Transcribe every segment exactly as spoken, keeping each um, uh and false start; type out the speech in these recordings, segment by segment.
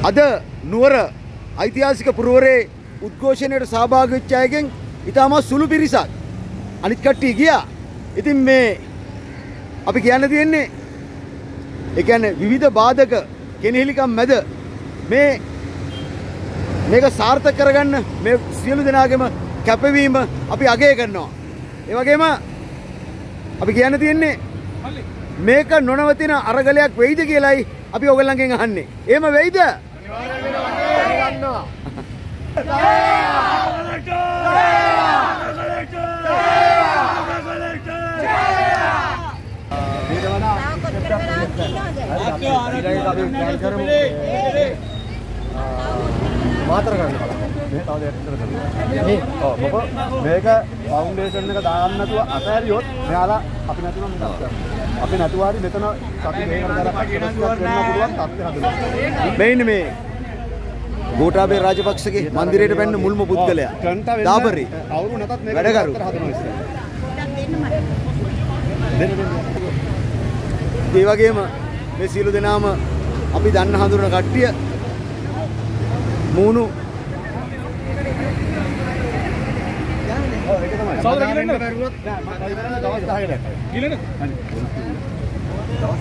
අද නුවර ඓතිහාසික පුරවරේ උද්ඝෝෂණයට සහභාගී වෙච්ච අයගෙන් ඉතාමත් සුළු පිරිසක් අනිත් කට්ටිය ගියා. ඉතින් මේ අපි කියන්න තියෙන්නේ ඒ කියන්නේ විවිධ බාධක කෙනෙහිලිකම් මැද මේ මේක සාර්ථක කරගන්න මේ සියලු දෙනාගේම කැපවීම අපි අගය කරනවා. ඒ වගේම අපි කියන්න තියෙන්නේ මේක නොනවතින අරගලයක් වෙයිද කියලායි අපි ඔයගොල්ලන්ගෙන් අහන්නේ. එහෙම වෙයිද? මාතර ගන්න බලන්න. මේ තව දෙයක් විතර කරනවා. මේ ඔව් මොකද මේක ෆවුන්ඩේෂන් එක දාන්න නැතුව අතෑරියොත් මෙයාලා අපි නැතුවම මෙතන කරනවා. අපි නැතුව හරි මෙතන සති දෙකකට දාලා වෙන්න පුළුවන් තත්ත්වය හදනවා. මේ ඉන්නේ මේ ගෝඨාභය රාජපක්ෂගේ මන්දිරයට පැන්න මුල්ම පුද්ගලයා. දාපරි. අවුරු නැතත් මේක වැඩ කරු. ඒ වගේම මේ සියලු දෙනාම අපි දන්න හඳුනන කට්ටිය මූණු සෞදර ගිලන්න බැරුණොත් නෑ මම දවස් දහයකට ගිලන්න දවස්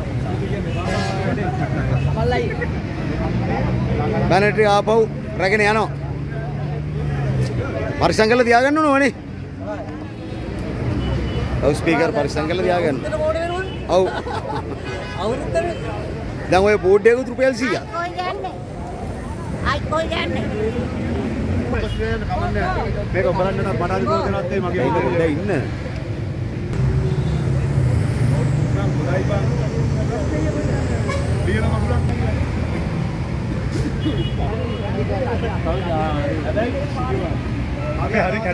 දහයකට මල්ලයි බැනටි ආපහු රැගෙන යනවා. පරිස්සම් කරලා තියාගන්න ඕනේ. ඔව් ස්පීකර් පරිස්සම් කරලා තියාගන්න. ඔව් අවුරුද්දට දැන් ඔය බෝඩ් එකක රුපියල් සීයක්. කොයි යන්නේ? අයි කොයි යන්නේ? මේක බලන්න නම් මට අද කෝකනත් ඒ මගේ ඉන්න දැන් ඉන්න. හොඳයි බං. ලියන මගුලක්. හැබැයි හරි